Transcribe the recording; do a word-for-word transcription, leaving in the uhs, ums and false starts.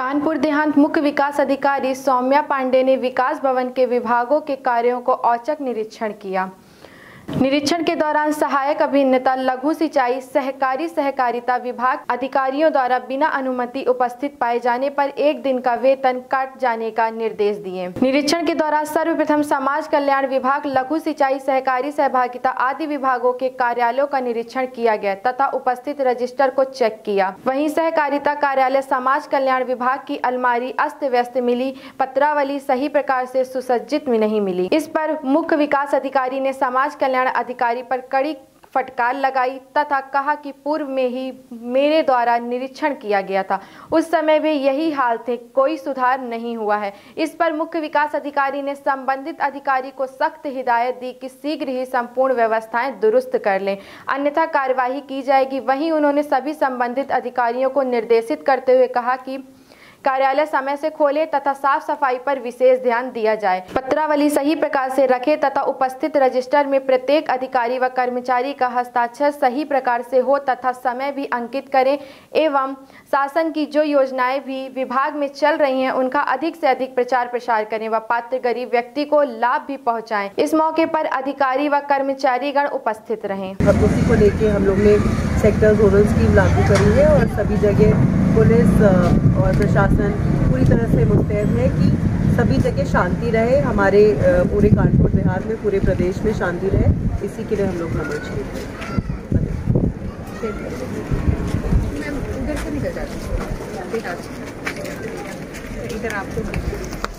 कानपुर देहात मुख्य विकास अधिकारी सौम्या पांडे ने विकास भवन के विभागों के कार्यों को औचक निरीक्षण किया। निरीक्षण के दौरान सहायक अभियंता लघु सिंचाई सहकारी सहकारिता विभाग अधिकारियों द्वारा बिना अनुमति उपस्थित पाए जाने पर एक दिन का वेतन काट जाने का निर्देश दिए। निरीक्षण के दौरान सर्वप्रथम समाज कल्याण विभाग, लघु सिंचाई सहकारी सहभागिता आदि विभागों के कार्यालयों का निरीक्षण किया गया तथा उपस्थित रजिस्टर को चेक किया। वहीं सहकारिता कार्यालय समाज कल्याण विभाग की अलमारी अस्त व्यस्त मिली, पत्रावली सही प्रकार से सुसज्जित में नहीं मिली। इस पर मुख्य विकास अधिकारी ने समाज कल्याण अधिकारी पर कड़ी फटकार लगाई तथा कहा कि पूर्व में ही मेरे द्वारा निरीक्षण किया गया था, उस समय भी यही हाल थे, कोई सुधार नहीं हुआ है। इस पर मुख्य विकास अधिकारी ने संबंधित अधिकारी को सख्त हिदायत दी कि शीघ्र ही संपूर्ण व्यवस्थाएं दुरुस्त कर लें, अन्यथा कार्यवाही की जाएगी। वहीं उन्होंने सभी संबंधित अधिकारियों को निर्देशित करते हुए कहा कि कार्यालय समय से खोले तथा साफ सफाई पर विशेष ध्यान दिया जाए, पत्रावली सही प्रकार से रखे तथा उपस्थित रजिस्टर में प्रत्येक अधिकारी व कर्मचारी का हस्ताक्षर सही प्रकार से हो तथा समय भी अंकित करें एवं शासन की जो योजनाएं भी विभाग में चल रही हैं उनका अधिक से अधिक प्रचार प्रसार करें व पात्र गरीब व्यक्ति को लाभ भी पहुँचाएं। इस मौके पर अधिकारी व कर्मचारीगण उपस्थित रहें। अब उसी को लेके हम लोग ने सेक्टर जोनल स्कीम लागू करी है और सभी जगह पुलिस और प्रशासन पूरी तरह से मुस्तैद है कि सभी जगह शांति रहे, हमारे पूरे कानपुर देहात में, पूरे प्रदेश में शांति रहे। इसी के लिए हम लोग भ्रमण इधर से निकल जाते हैं, इधर आपको